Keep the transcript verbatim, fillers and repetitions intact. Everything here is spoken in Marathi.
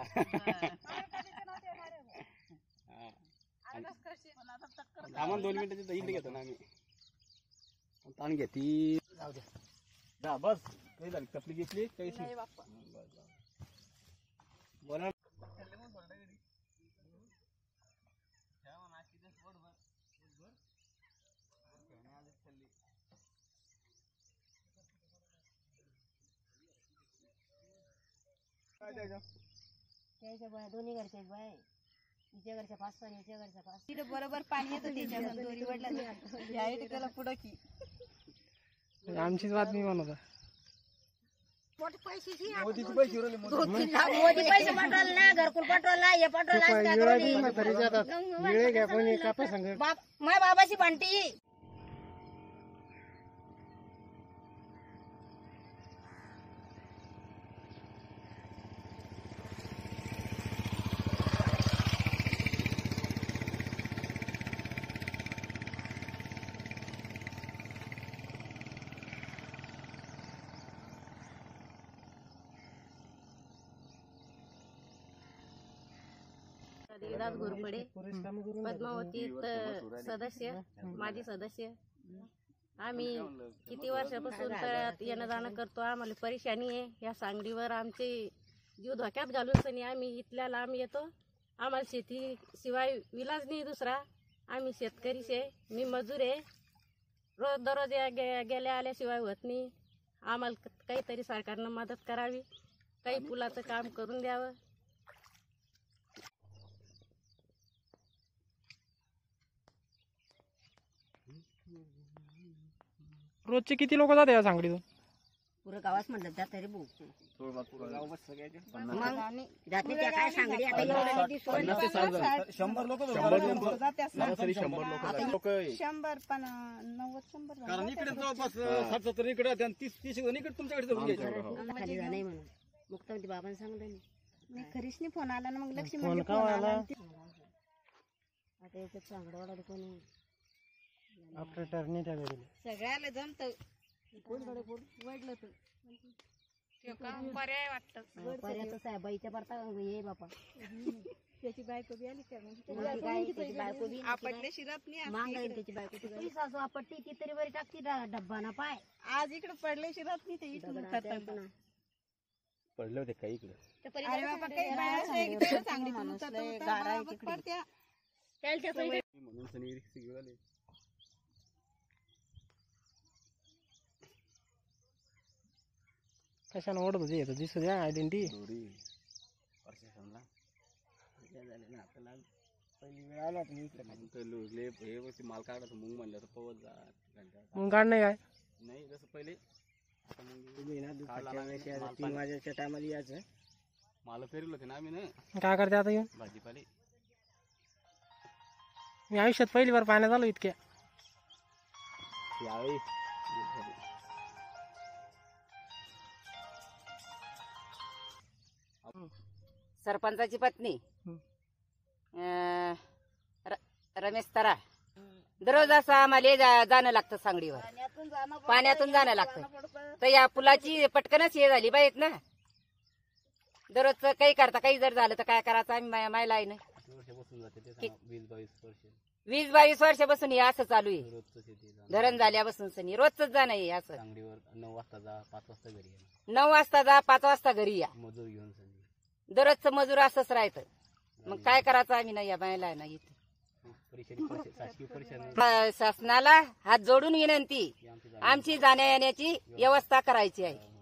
आम्हाला दोन मिनिटाची इकडे घेतो ना आम्ही ताण घेती जाऊ द्या बस काही झाली तपली घेतली काहीच नाही बोला दोन्ही घरचे बाय तिच्या घरच्या पाच पाणी तिच्या घरच्या पाच तिथे बरोबर पाणी येतं त्याच्या दोरी वडला त्याला पुढं की आमचीच बातमी म्हणत मोदी पैसे पाठवले ना घरकुल पाठवला हे पाठवला माझ्या बाबाची भांटी देवदास घोरपडे पद्मावती सदस्य माजी सदस्य आम्ही किती वर्षापासून तर येणं जाणं करतो आम्हाला परेशानी आहे या सांगडीवर आमचे जीव धोक्यात घालून सनी आम्ही इथल्या लांब येतो आम्हाला शेती शिवाय विलाज नाही दुसरा आम्ही शेतकरीच आहे मी मजूर आहे रोज दररोज गेल्या आल्याशिवाय होत नाही आम्हाला काहीतरी सरकारनं मदत करावी काही पुलाचं काम करून द्यावं रोजचे किती लोक जाते या सांगडीतून पुरं गावात म्हणलं जात तरी भाऊ काय सांगडी आता शंभर लोक शंभर पण नव्वद शंभर कारण इकडे जवळपास साठ सत्तर इकडे तीस तीस इकडे तुमच्याकडे जाऊन घ्यायचं खाली जा नाही म्हणून मुक्तावती बाबांनी सांगितलं मी खरीच नाही फोन आला ना मग लक्ष्मी फोन का आला आता एक चांगलं वाढलं कोणी ऑपरेटर नाही त्या घरी सगळ्याला जमत वाढलं तर पर्याय वाटत पर्यायच आहे बाईच्या पडता ये बापा त्याची बायको बी आली त्याची बायको बी आपटल्या शिरत नाही मागाईल त्याची बायको सासू आपटती ती तरी बरी टाकती डब्बा ना पाय आज इकडे पडले शिरत नाही ते इकडे पडले होते काही इकडे चांगली म्हणून सनी रिक्षा कशाने ओढत होती येतो दिसू द्या आयडेंटिटी पहिली वेळ आला तुम्ही माल काढायचं मुंग म्हणलं तर पवत जा मग काढ नाही काय नाही जसं पहिले तीन वाजेच्या टायमाला यायचं मला पेरलं होते ना आम्ही ना काय करते आता येऊन भाजीपाले मी आयुष्यात पहिली बार पाण्यात आलो इतक्या यावेळी सरपंचाची पत्नी रमेश तरा दररोज असं आम्हाला जाणं लागतं सांगडीवर पाण्यातून जाणं लागतं तर या पुलाची पटकनच हे झाली बाईत ना दररोजचं काही करता काही जर झालं तर काय करायचं आम्ही मायला आहे ना वीस बावीस वर्षापासून हे असं चालू आहे धरण झाल्यापासून सनी रोजच जाणं आहे असं नऊ वाजता जा पाच वाजता घरी नऊ वाजता जा पाच वाजता घरी या मजूर घेऊन दररोजचं मजूर असंच राहतं मग काय करायचं आम्ही नाही या बायला आहे ना इथं शासनाला हात जोडून विनंती आमची जाण्या येण्याची व्यवस्था करायची आहे.